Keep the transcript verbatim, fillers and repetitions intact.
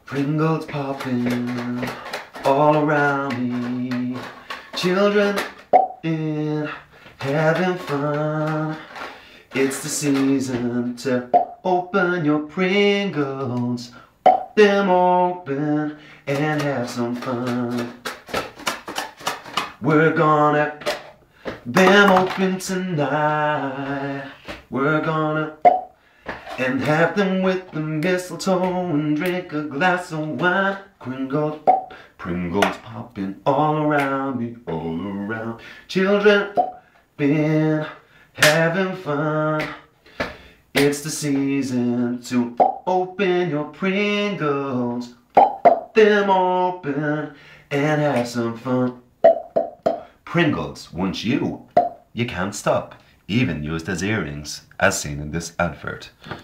Pringles popping all around me. Children in having fun. It's the season to open your Pringles. Pop them open and have some fun. We're gonna pop them open tonight. We're gonna and have them with the mistletoe and drink a glass of wine. Pringles, Pringles popping all around me, all around. Children been having fun. It's the season to open your Pringles, pop them open and have some fun. Pringles, once you, you can't stop. Even used as earrings, as seen in this advert.